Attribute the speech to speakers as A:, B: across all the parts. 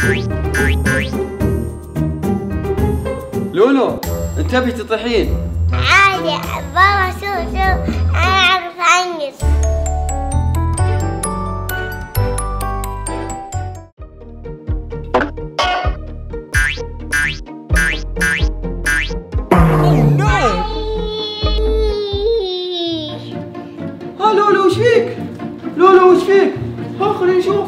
A: لولو انتبهي تطيحين.
B: عادي بابا، شوف انا اعرف انقز.
A: ها لولو وش فيك؟ لولو وش فيك؟ ها خليني اشوف.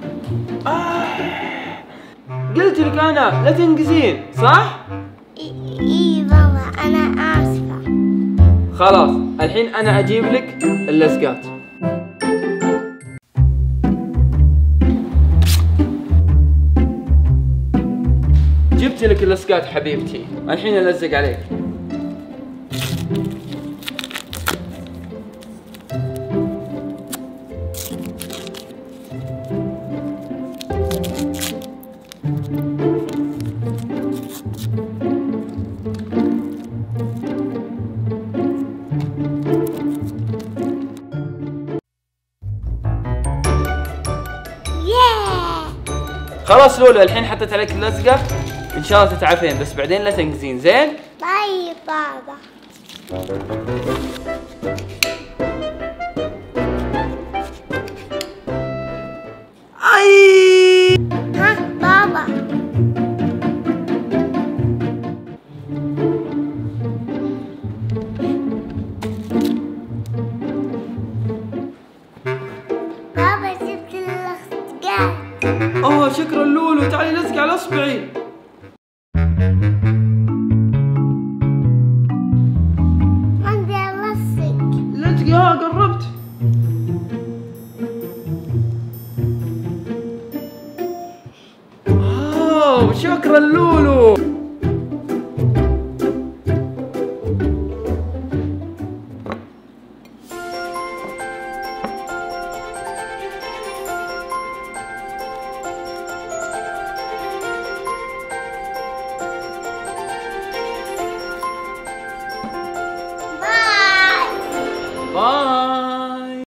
A: قلت لك انا لا تنقزين صح؟
B: اي بابا انا اسفة.
A: خلاص الحين انا اجيب لك اللزقات. جبت لك اللزقات حبيبتي، الحين الزق عليك. خلاص لولو الحين حطيت عليك اللزقة، ان شاء الله تتعافين، بس بعدين لا تنقزين زين؟
B: طيب بابا.
A: اي
B: ها بابا. بابا جبت اللزقات.
A: اوه شكرا لولو، تعالي لزق على اصبعي.
B: عندي الصق.
A: لزقي ها قربت. اوه شكرا لولو.